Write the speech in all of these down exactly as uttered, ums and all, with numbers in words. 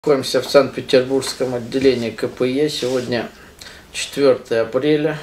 Находимся в Санкт-Петербургском отделении ка пэ е. Сегодня четвёртое апреля.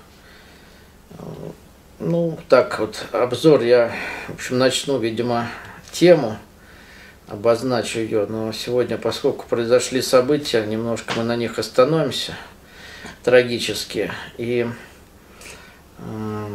Ну, так вот, обзор я, в общем, начну, видимо, тему, обозначу ее. Но сегодня, поскольку произошли события, немножко мы на них остановимся, трагические. И э,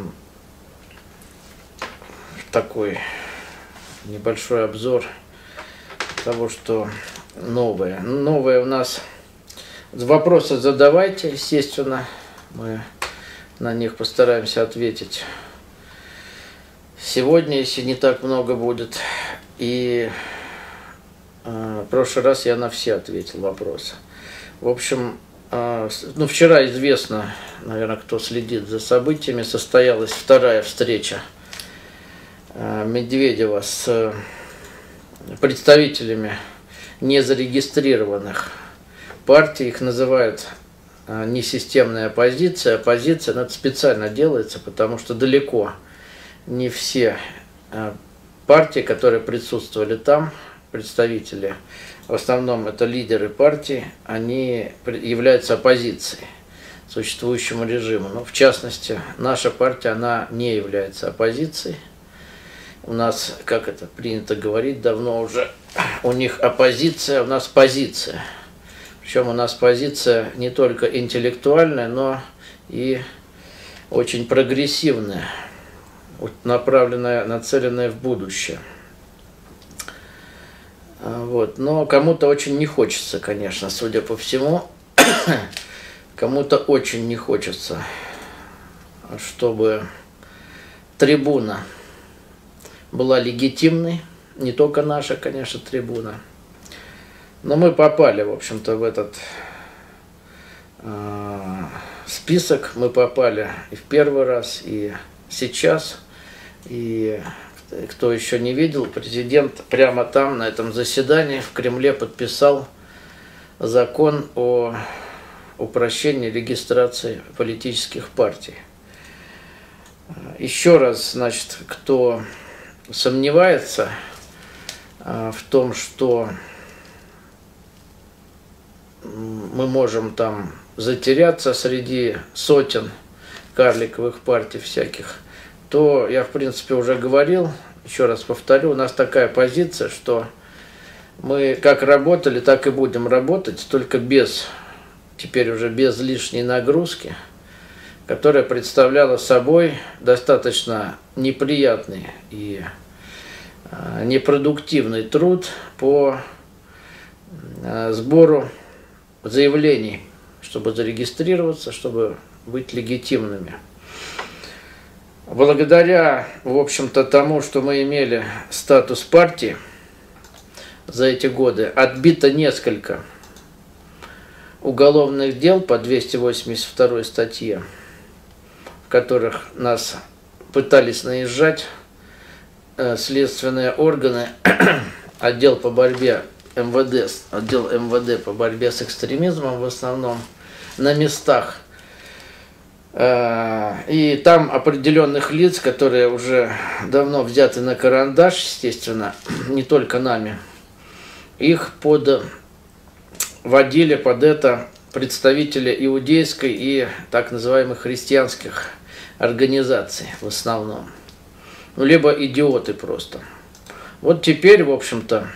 такой небольшой обзор того, что новое. Новое у нас. Вопросы задавайте, естественно. Мы на них постараемся ответить сегодня, если не так много будет. И э, в прошлый раз я на все ответил вопросы. В общем, э, ну, вчера известно, наверное, кто следит за событиями, состоялась вторая встреча э, Медведева с представителями незарегистрированных партий. Их называют а, несистемная оппозиция. Оппозиция, но это специально делается, потому что далеко не все а, партии, которые присутствовали там, представители, в основном это лидеры партий, они являются оппозицией существующему режиму. Но в частности, наша партия, она не является оппозицией. У нас, как это принято говорить, давно уже, у них оппозиция, у нас позиция. Причем у нас позиция не только интеллектуальная, но и очень прогрессивная, направленная, нацеленная в будущее. Вот. Но кому-то очень не хочется, конечно, судя по всему, кому-то очень не хочется, чтобы трибуна была легитимной, не только наша, конечно, трибуна. Но мы попали, в общем-то, в этот э, список. Мы попали и в первый раз, и сейчас. И кто еще не видел, президент прямо там, на этом заседании в Кремле подписал закон о упрощении регистрации политических партий. Еще раз, значит, кто сомневается а, в том, что мы можем там затеряться среди сотен карликовых партий всяких, то я, в принципе, уже говорил, еще раз повторю, у нас такая позиция, что мы как работали, так и будем работать, только без, теперь уже без лишней нагрузки, которая представляла собой достаточно неприятный и непродуктивный труд по сбору заявлений, чтобы зарегистрироваться, чтобы быть легитимными. Благодаря, в общем-то, тому, что мы имели статус партии за эти годы, отбито несколько уголовных дел по двести восемьдесят второй статье, в которых нас пытались наезжать э, следственные органы, отдел по борьбе эм вэ дэ, отдел эм вэ дэ по борьбе с экстремизмом в основном, на местах. Э, и там определенных лиц, которые уже давно взяты на карандаш, естественно, не только нами, их под, водили под это представители иудейской и так называемых христианских организаций в основном. Ну, либо идиоты просто. Вот теперь, в общем-то,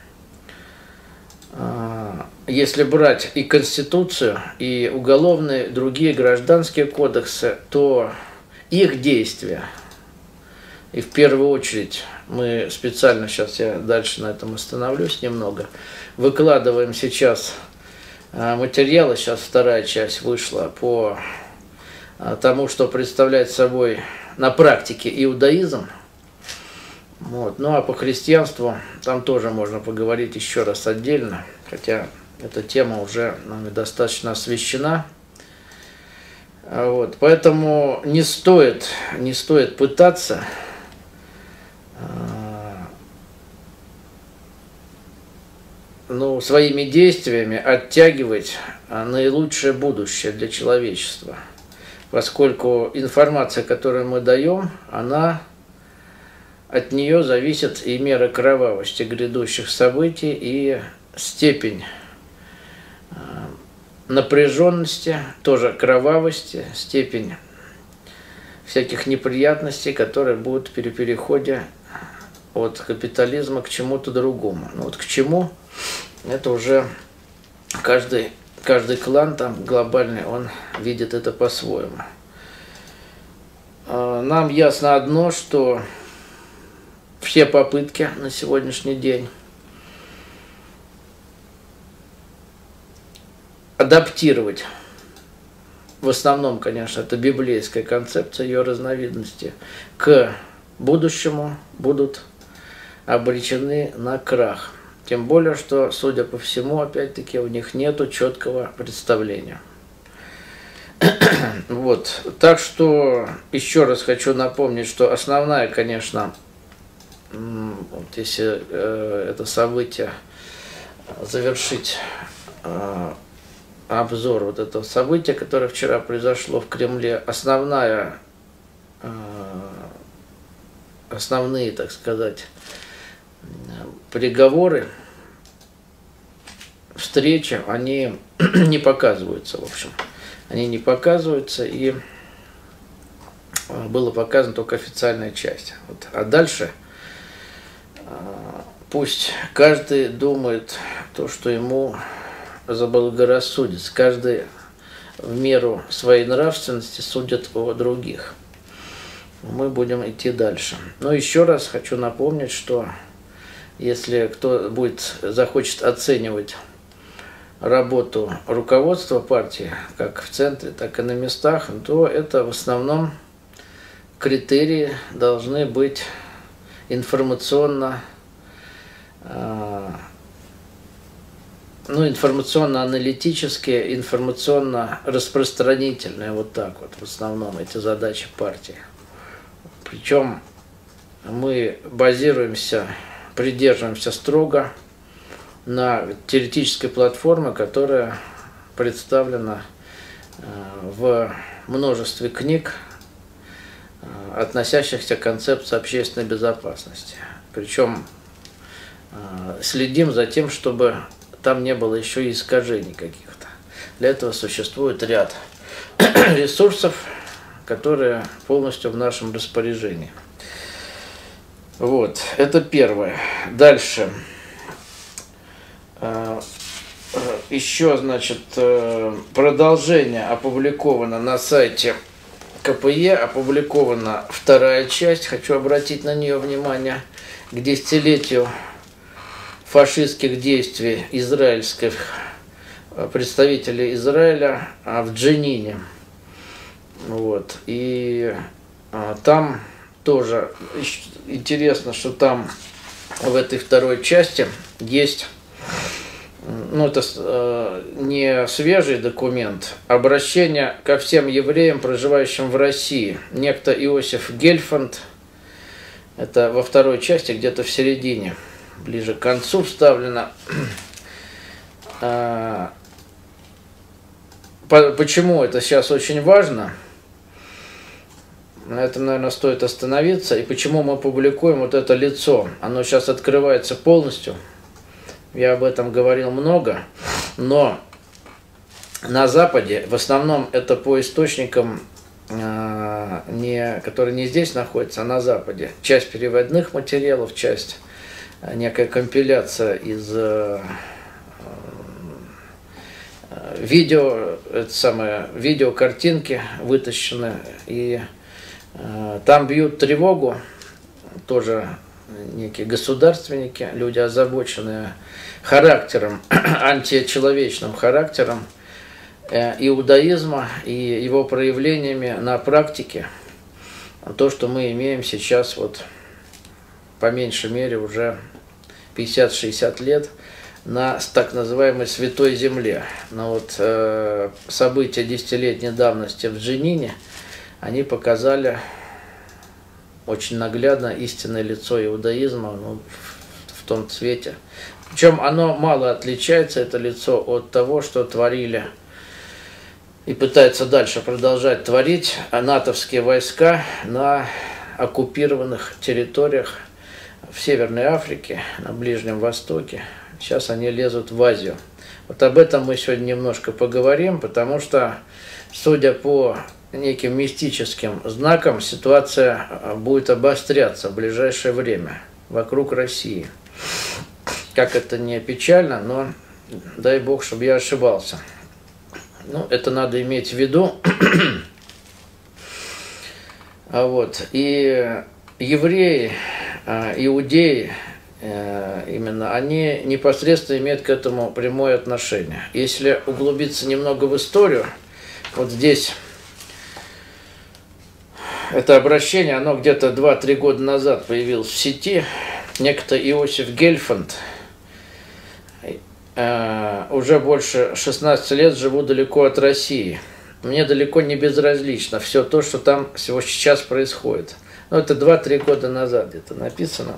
если брать и Конституцию, и уголовные, другие гражданские кодексы, то их действия, и в первую очередь, мы специально, сейчас я дальше на этом остановлюсь немного, выкладываем сейчас материалы, сейчас вторая часть вышла по тому, что представляет собой на практике иудаизм. Вот. Ну а по христианству там тоже можно поговорить еще раз отдельно, хотя эта тема уже нами достаточно освещена. Вот. Поэтому не стоит, не стоит пытаться ну, своими действиями оттягивать наилучшее будущее для человечества. Поскольку информация, которую мы даем, она, от нее зависит и мера кровавости грядущих событий, и степень напряженности, тоже кровавости, степень всяких неприятностей, которые будут при переходе от капитализма к чему-то другому. Ну вот к чему, это уже каждый, каждый клан там глобальный, он видит это по-своему. Нам ясно одно, что все попытки на сегодняшний день адаптировать, в основном, конечно, это библейская концепция, ее разновидности, к будущему будут обречены на крах. Тем более, что, судя по всему, опять-таки, у них нету четкого представления. Вот. Так что еще раз хочу напомнить, что основная, конечно, вот если э, это событие завершить, э, обзор вот этого события, которое вчера произошло в Кремле, основная, э, основные, так сказать, переговоры, встречи, они не показываются, в общем. Они не показываются, и была показана только официальная часть. Вот. А дальше пусть каждый думает то, что ему заблагорассудится. Каждый в меру своей нравственности судит о других. Мы будем идти дальше. Но еще раз хочу напомнить, что если кто будет, захочет оценивать работу руководства партии, как в центре, так и на местах, то это в основном критерии должны быть информационно, э, ну, информационно-аналитические, информационно-распространительные, вот так вот в основном эти задачи партии. Причем мы базируемся, придерживаемся строго на теоретической платформе, которая представлена в множестве книг, относящихся к концепции общественной безопасности. Причем следим за тем, чтобы там не было еще и искажений каких-то. Для этого существует ряд ресурсов, которые полностью в нашем распоряжении. Вот, это первое. Дальше. Еще, значит, продолжение опубликовано на сайте ка пэ е, опубликована вторая часть, хочу обратить на нее внимание, к десятилетию фашистских действий израильских представителей Израиля в Дженине. Вот. И там тоже интересно, что там в этой второй части есть, ну, это э, не свежий документ, обращение ко всем евреям, проживающим в России. Некто Иосиф Гельфанд, это во второй части, где-то в середине, ближе к концу вставлено. Э, по, почему это сейчас очень важно? На этом, наверное, стоит остановиться. И почему мы публикуем вот это лицо? Оно сейчас открывается полностью. Я об этом говорил много, но на Западе, в основном это по источникам, э, не, которые не здесь находятся, а на Западе. Часть переводных материалов, часть, э, некая компиляция из э, э, видео, это самое, видеокартинки вытащены, и э, там бьют тревогу, тоже некие государственники, люди, озабоченные характером, античеловечным характером э, иудаизма и его проявлениями на практике. То, что мы имеем сейчас, вот, по меньшей мере, уже пятьдесят-шестьдесят лет на так называемой Святой Земле. Но вот э, события десятилетней давности в Дженине, они показали очень наглядно истинное лицо иудаизма, ну, в, в том цвете. Причем оно мало отличается, это лицо, от того, что творили и пытаются дальше продолжать творить натовские войска на оккупированных территориях в Северной Африке, на Ближнем Востоке. Сейчас они лезут в Азию. Вот об этом мы сегодня немножко поговорим, потому что, судя по неким мистическим знакам, ситуация будет обостряться в ближайшее время вокруг России. Как это не печально, но дай Бог, чтобы я ошибался. Ну, это надо иметь в виду. А вот. И евреи, иудеи, именно, они непосредственно имеют к этому прямое отношение. Если углубиться немного в историю, вот здесь это обращение, оно где-то два-три года назад появилось в сети. Некто Иосиф Гельфанд, уже больше шестнадцати лет живу далеко от России. Мне далеко не безразлично все то, что там всего сейчас происходит. Ну, это два-три года назад где-то написано.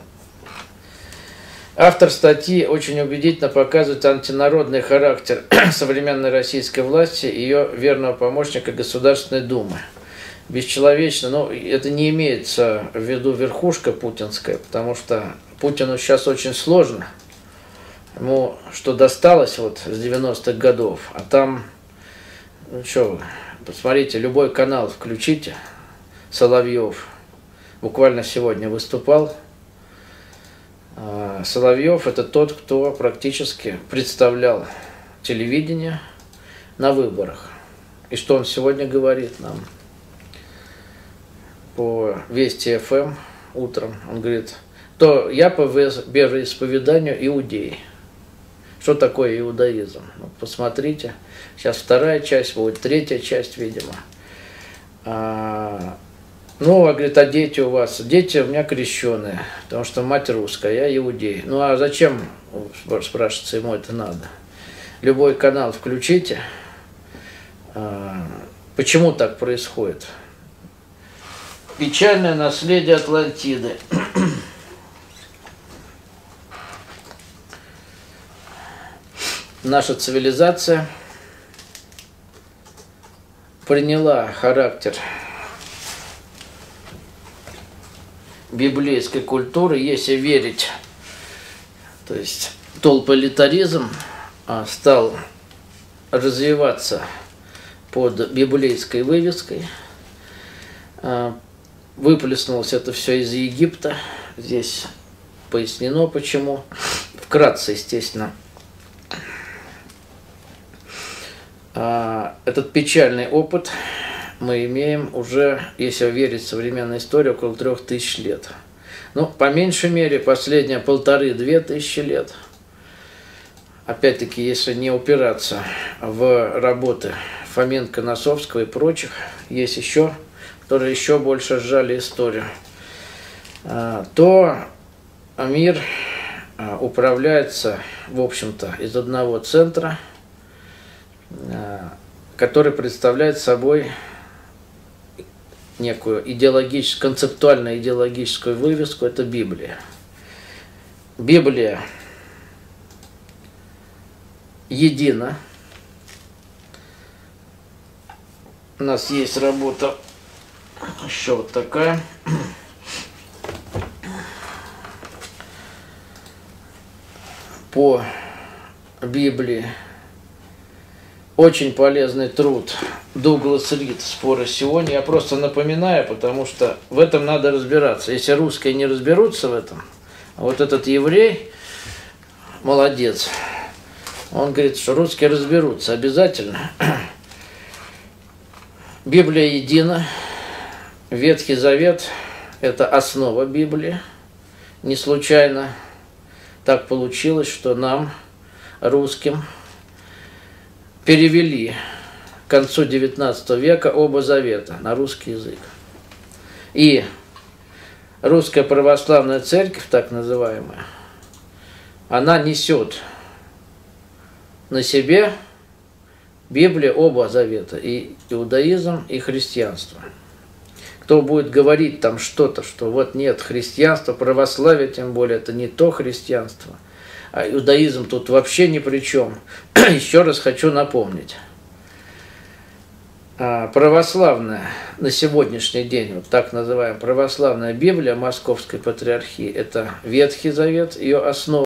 Автор статьи очень убедительно показывает антинародный характер современной российской власти и ее верного помощника Государственной Думы. Бесчеловечно, но это не имеется в виду верхушка путинская, потому что Путину сейчас очень сложно. Ему что досталось вот с девяностых годов, а там, ну что вы, посмотрите, любой канал включите, Соловьев буквально сегодня выступал. Соловьев – это тот, кто практически представлял телевидение на выборах. И что он сегодня говорит нам по Вести эф эм утром? Он говорит, то я по вероисповеданию иудей. Что такое иудаизм? Ну, посмотрите, сейчас вторая часть будет, третья часть, видимо. А, ну, а говорит, а дети у вас? Дети у меня крещеные, потому что мать русская, я иудей. Ну, а зачем, спрашивается, ему это надо? Любой канал включите. А, почему так происходит? Печальное наследие Атлантиды. Наша цивилизация приняла характер библейской культуры, если верить. То есть толполитаризм стал развиваться под библейской вывеской. Выплеснулось это все из Египта. Здесь пояснено, почему. Вкратце, естественно. Этот печальный опыт мы имеем уже, если верить в современную историю, около трех тысяч лет. Ну, по меньшей мере, последние полторы-две тысячи лет. Опять-таки, если не упираться в работы Фоменко, Носовского и прочих, есть еще, которые еще больше сжали историю, то мир управляется, в общем-то, из одного центра, который представляет собой некую идеологическую, концептуальную идеологическую вывеску, это Библия. Библия едина. У нас есть работа еще вот такая. По Библии. Очень полезный труд Дуглас Рид «Споры сегодня». Я просто напоминаю, потому что в этом надо разбираться. Если русские не разберутся в этом, а вот этот еврей, молодец, он говорит, что русские разберутся обязательно. Библия едина. Ветхий Завет – это основа Библии. Не случайно так получилось, что нам, русским, перевели к концу девятнадцатого века оба завета на русский язык. И Русская Православная Церковь, так называемая, она несет на себе Библия, оба завета, и иудаизм, и христианство. Кто будет говорить там что-то, что вот нет христианства, православие, тем более, это не то христианство, а иудаизм тут вообще ни при чем. Еще раз хочу напомнить. Православная на сегодняшний день, вот так называемая православная Библия Московской Патриархии, это Ветхий Завет, ее основа.